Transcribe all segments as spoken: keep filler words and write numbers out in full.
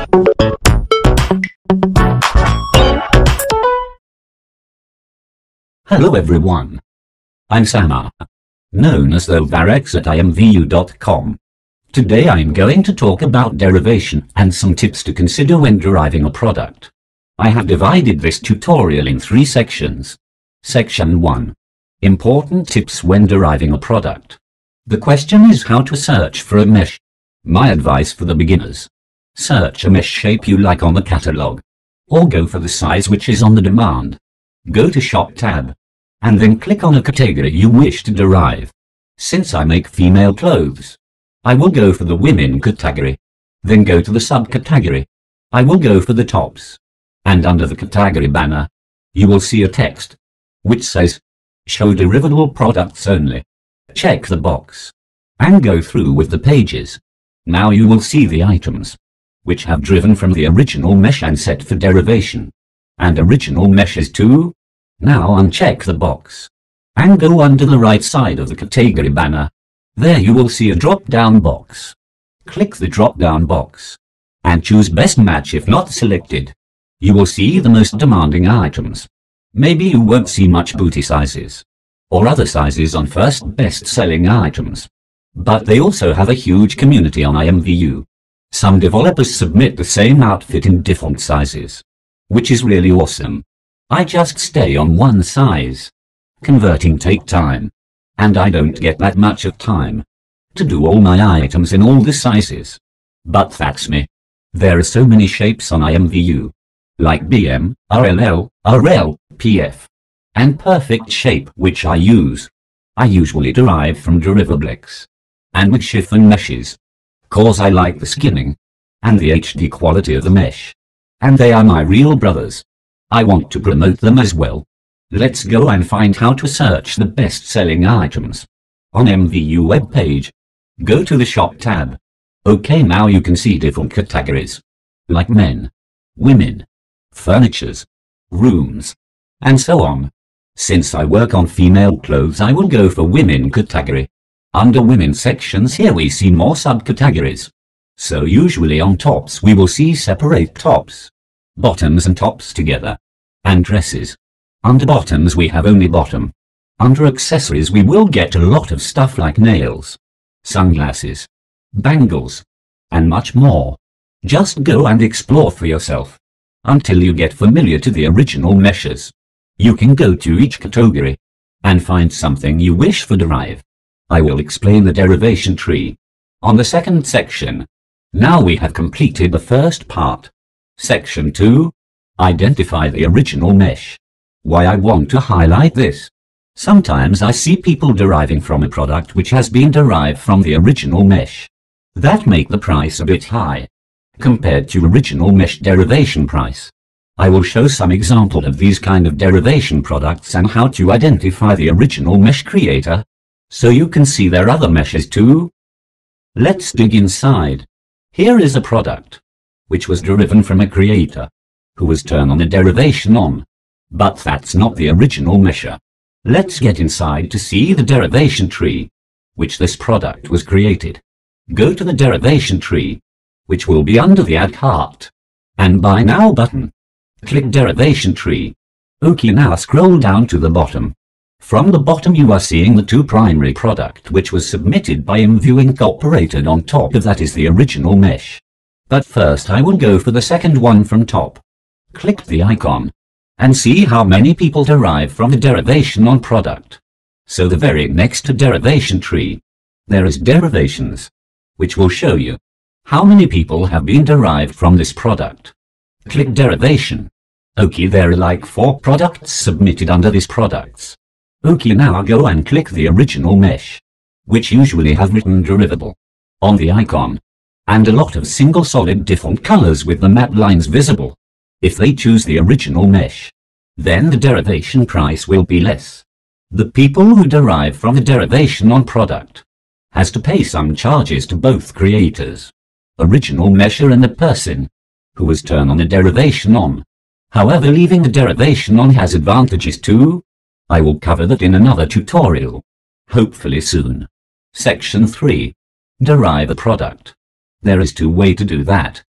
Hello everyone. I'm Sama, known as the Varex at I M V U dot com. Today I'm going to talk about derivation and some tips to consider when deriving a product. I have divided this tutorial in three sections. Section one. Important tips when deriving a product. The question is how to search for a mesh. My advice for the beginners. Search a mesh shape you like on the catalog. Or go for the size which is on the demand. Go to Shop tab. And then click on a category you wish to derive. Since I make female clothes, I will go for the women category. Then go to the subcategory. I will go for the tops. And under the category banner, you will see a text, which says, Show derivable products only. Check the box. And go through with the pages. Now you will see the items, which have driven from the original mesh and set for derivation. And original meshes too. Now uncheck the box. And go under the right side of the category banner. There you will see a drop-down box. Click the drop-down box. And choose best match if not selected. You will see the most demanding items. Maybe you won't see much booty sizes. Or other sizes on first best-selling items. But they also have a huge community on I M V U. Some developers submit the same outfit in different sizes. Which is really awesome. I just stay on one size. Converting take time. And I don't get that much of time to do all my items in all the sizes. But that's me. There are so many shapes on I M V U. Like B M, R L L, R L, P F. And perfect shape which I use. I usually derive from Derivablix. And with chiffon meshes. Cause I like the skinning. And the H D quality of the mesh. And they are my real brothers. I want to promote them as well. Let's go and find how to search the best-selling items. On M V U webpage. Go to the Shop tab. Okay, now you can see different categories. Like men, women, furnitures, rooms, and so on. Since I work on female clothes, I will go for women category. Under women sections here we see more subcategories. So usually on tops we will see separate tops, bottoms and tops together, and dresses. Under bottoms we have only bottom. Under accessories we will get a lot of stuff like nails, sunglasses, bangles, and much more. Just go and explore for yourself, until you get familiar to the original meshes. You can go to each category, and find something you wish for derive. I will explain the derivation tree on the second section. Now we have completed the first part. Section two. Identify the original mesh. Why I want to highlight this. Sometimes I see people deriving from a product which has been derived from the original mesh. That make the price a bit high, compared to original mesh derivation price. I will show some example of these kind of derivation products and how to identify the original mesh creator, so you can see their other meshes too. Let's dig inside. Here is a product, which was derived from a creator, who was turned on a derivation on. But that's not the original mesher. Let's get inside to see the derivation tree, which this product was created. Go to the derivation tree, which will be under the Add Cart and Buy Now button. Click Derivation Tree. OK, now scroll down to the bottom. From the bottom you are seeing the two primary product which was submitted by Imvu Incorporated. On top of that is the original mesh. But first I will go for the second one from top. Click the icon and see how many people derive from the derivation on product. So the very next to derivation tree, there is derivations, which will show you how many people have been derived from this product. Click derivation. OK, there are like four products submitted under these products. OK, now go and click the original mesh, which usually have written derivable on the icon, and a lot of single solid different colors with the matte lines visible. If they choose the original mesh, then the derivation price will be less. The people who derive from the derivation on product has to pay some charges to both creators, original mesher and the person who was turned on the derivation on. However, leaving the derivation on has advantages too. I will cover that in another tutorial, hopefully soon. Section three. Derive a product. There is two ways to do that.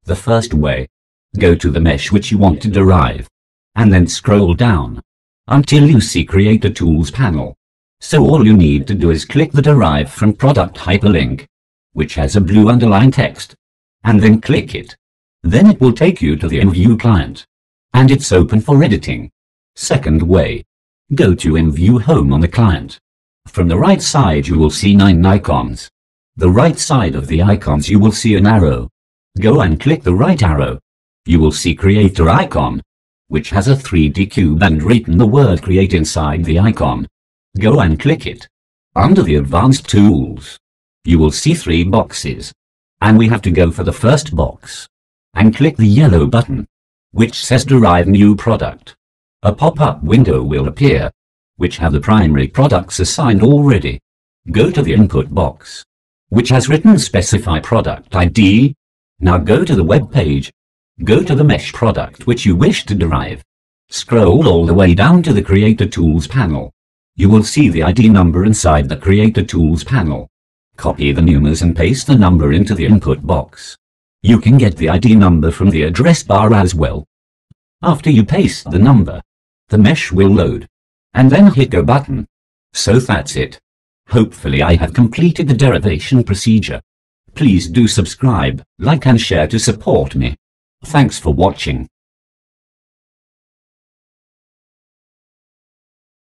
The first way. Go to the mesh which you want to derive. And then scroll down. Until you see Create a Tools panel. So all you need to do is click the Derive from Product hyperlink, which has a blue underline text. And then click it. Then it will take you to the Imvu client. And it's open for editing. Second way. Go to Imvu Home on the client. From the right side you will see nine icons. The right side of the icons you will see an arrow. Go and click the right arrow. You will see Creator icon, which has a three D cube and written the word Create inside the icon. Go and click it. Under the Advanced Tools, you will see three boxes. And we have to go for the first box. And click the yellow button, which says Derive New Product. A pop-up window will appear, which have the primary products assigned already. Go to the input box, which has written Specify Product I D. Now go to the web page. Go to the mesh product which you wish to derive. Scroll all the way down to the Create a Tools panel. You will see the I D number inside the Create a Tools panel. Copy the numbers and paste the number into the input box. You can get the I D number from the address bar as well. After you paste the number, the mesh will load. And then hit Go button. So that's it. Hopefully I have completed the derivation procedure. Please do subscribe, like and share to support me. Thanks for watching.